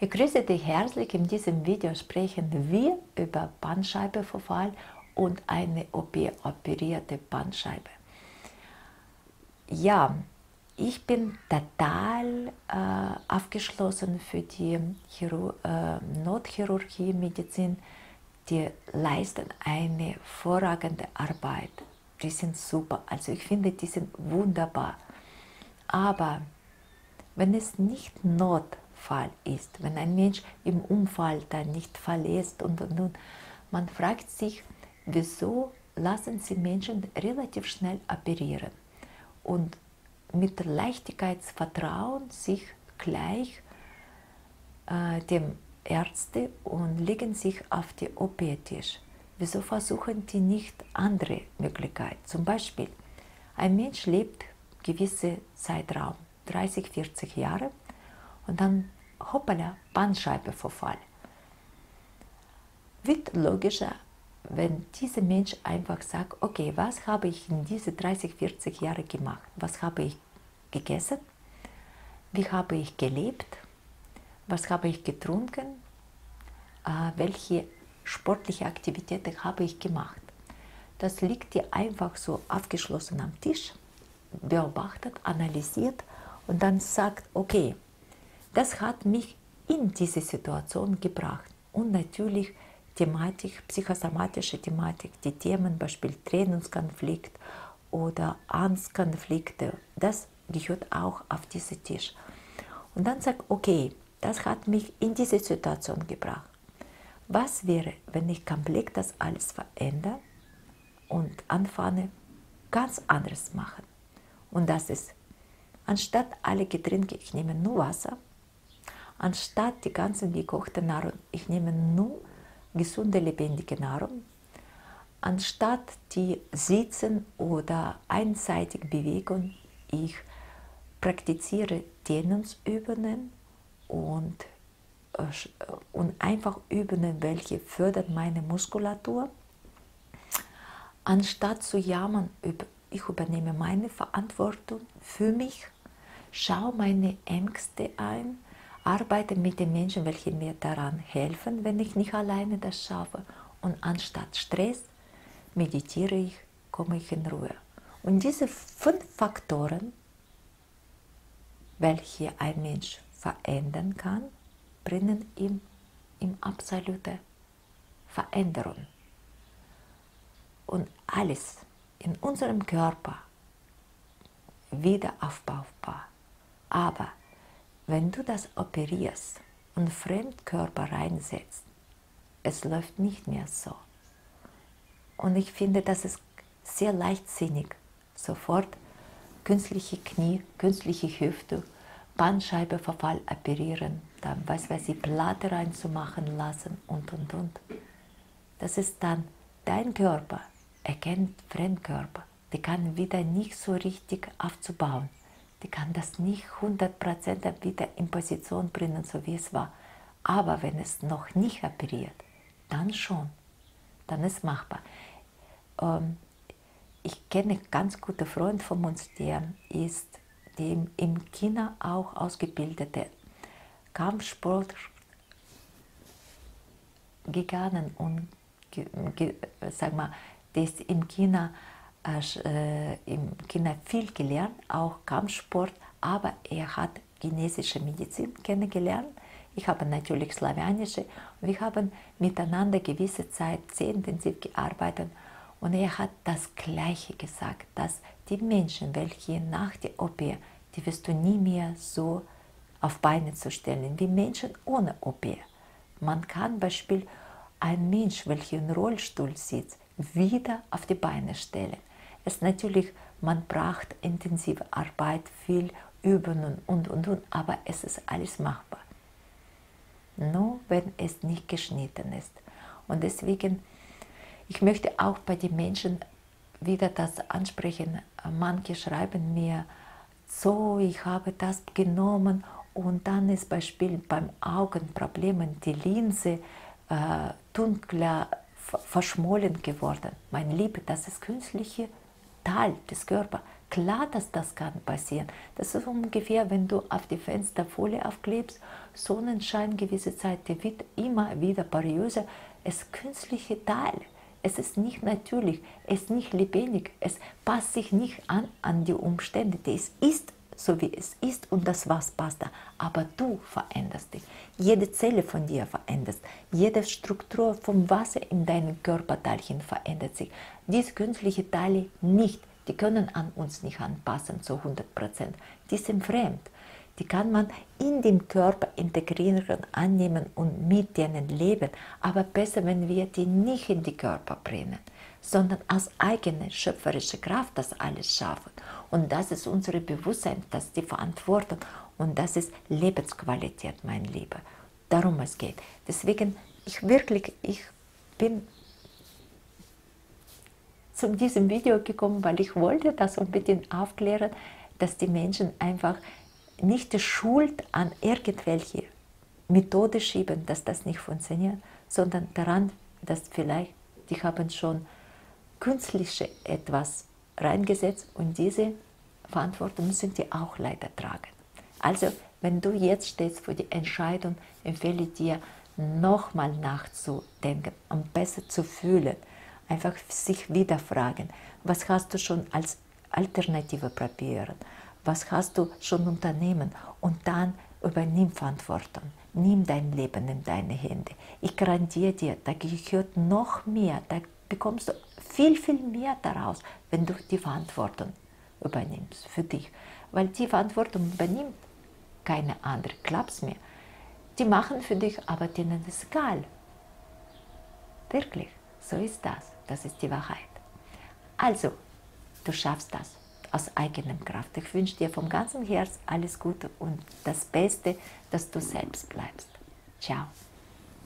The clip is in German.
Ich grüße dich herzlich. In diesem Video sprechen wir über Bandscheibenvorfall und eine OP-operierte Bandscheibe. Ja, ich bin total aufgeschlossen für die Notchirurgie, Medizin. Die leisten eine hervorragende Arbeit. Die sind super. Also ich finde, die sind wunderbar. Aber wenn es nicht Notfall ist, wenn ein Mensch im Unfall dann nicht verletzt und, man fragt sich, wieso lassen sie Menschen relativ schnell operieren und mit Leichtigkeit vertrauen sich gleich dem Ärzte und legen sich auf den OP-Tisch. Wieso versuchen die nicht andere Möglichkeiten? Zum Beispiel, ein Mensch lebt gewisse Zeitraum, 30, 40 Jahre, und dann, hoppala, Bandscheibenvorfall. Wird logischer, wenn dieser Mensch einfach sagt, okay, was habe ich in diese 30, 40 Jahre gemacht? Was habe ich gegessen? Wie habe ich gelebt? Was habe ich getrunken? Welche sportliche Aktivitäten habe ich gemacht? Das liegt dir einfach so aufgeschlossen am Tisch, beobachtet, analysiert und dann sagt, okay, das hat mich in diese Situation gebracht. Und natürlich Thematik, psychosomatische Thematik, die Themen, Beispiel Trennungskonflikt oder Angstkonflikte, das gehört auch auf diesen Tisch. Und dann sagt, okay, das hat mich in diese Situation gebracht. Was wäre, wenn ich komplett das alles verändere und anfange, ganz anderes machen? Und das ist, anstatt alle Getränke, ich nehme nur Wasser, anstatt die ganzen gekochte Nahrung, ich nehme nur gesunde, lebendige Nahrung, anstatt die Sitzen oder einseitige Bewegung, ich praktiziere Dehnungsübungen und einfach Übungen, welche fördern meine Muskulatur. Anstatt zu jammern, ich übernehme meine Verantwortung für mich, schaue meine Ängste ein, arbeite mit den Menschen, welche mir daran helfen, wenn ich nicht alleine das schaffe. Und anstatt Stress meditiere ich, komme ich in Ruhe. Und diese 5 Faktoren, welche ein Mensch verändern kann, bringen ihm absolute Veränderung. Und alles in unserem Körper wieder aufbaubar. Aber wenn du das operierst und Fremdkörper reinsetzt, es läuft nicht mehr so. Und ich finde, das ist sehr leichtsinnig, sofort künstliche Knie, künstliche Hüfte, Bandscheibenvorfall operieren, dann, was weiß ich, Platte reinzumachen lassen und. Das ist dann, dein Körper erkennt Fremdkörper, die kann wieder nicht so richtig aufzubauen. Die kann das nicht 100% wieder in Position bringen, so wie es war. Aber wenn es noch nicht operiert, dann schon. Dann ist machbar. Ich kenne einen ganz guten Freund von uns, der ist im China auch ausgebildete Kampfsport gegangen und sag mal, der ist im China viel gelernt, auch Kampfsport, aber er hat chinesische Medizin kennengelernt. Ich habe natürlich slawische und wir haben miteinander gewisse Zeit sehr intensiv gearbeitet und er hat das Gleiche gesagt, dass die Menschen, welche nach der OP, die wirst du nie mehr so auf Beine zu stellen wie Menschen ohne OP. Man kann beispielsweise einen Mensch, welcher im Rollstuhl sitzt, wieder auf die Beine stellen. Es natürlich, man braucht intensive Arbeit, viel Üben und, aber es ist alles machbar. Nur wenn es nicht geschnitten ist. Und deswegen, ich möchte auch bei den Menschen wieder das ansprechen. Manche schreiben mir, so, ich habe das genommen und dann ist beispielsweise beim Augenproblemen die Linse dunkler verschmollen geworden. Mein Liebe, das ist künstliche Teil des Körpers. Klar, dass das kann passieren. Das ist ungefähr, wenn du auf die Fensterfolie aufklebst, Sonnenschein gewisse Zeit, der wird immer wieder poröser. Es ist künstliche Teil. Es ist nicht natürlich, es ist nicht lebendig, es passt sich nicht an die Umstände. Es ist so, wie es ist und das was passt da. Aber du veränderst dich. Jede Zelle von dir verändert sich. Jede Struktur vom Wasser in deinen Körperteilchen verändert sich. Diese künstlichen Teile nicht. Die können an uns nicht anpassen zu 100%. Die sind fremd. Die kann man in den Körper integrieren, annehmen und mit denen leben. Aber besser, wenn wir die nicht in den Körper bringen, sondern aus eigener schöpferischer Kraft das alles schaffen. Und das ist unser Bewusstsein, das ist die Verantwortung und das ist Lebensqualität, mein Lieber. Darum es geht. Deswegen, ich bin zu diesem Video gekommen, weil ich wollte das unbedingt aufklären, dass die Menschen einfach nicht die Schuld an irgendwelche Methode schieben, dass das nicht funktioniert, sondern daran, dass vielleicht die haben schon künstliche etwas reingesetzt und diese Verantwortung müssen die auch leider tragen. Also, wenn du jetzt stehst vor die Entscheidung, empfehle ich dir, nochmal nachzudenken und besser zu fühlen. Einfach sich wieder fragen, was hast du schon als Alternative probiert? Was hast du schon unternehmen? Und dann übernimm Verantwortung. Nimm dein Leben in deine Hände. Ich garantiere dir, da gehört noch mehr, da bekommst du viel, viel mehr daraus, wenn du die Verantwortung übernimmst für dich. Weil die Verantwortung übernimmt keine andere, glaub's mir. Die machen für dich, aber denen ist egal. Wirklich, so ist das. Das ist die Wahrheit. Also, du schaffst das aus eigener Kraft. Ich wünsche dir vom ganzen Herzen alles Gute und das Beste, dass du selbst bleibst. Ciao.